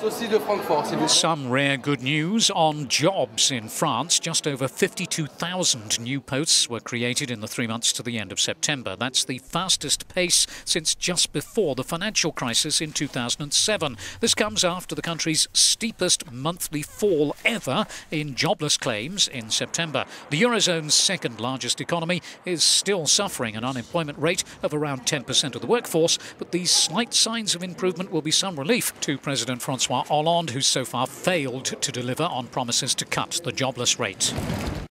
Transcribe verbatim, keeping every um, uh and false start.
Some rare good news on jobs in France. Just over fifty-two thousand new posts were created in the three months to the end of September. That's the fastest pace since just before the financial crisis in two thousand seven. This comes after the country's steepest monthly fall ever in jobless claims in September. The eurozone's second largest economy is still suffering an unemployment rate of around ten percent of the workforce, but these slight signs of improvement will be some relief to President Francois Hollande, who's so far failed to deliver on promises to cut the jobless rate.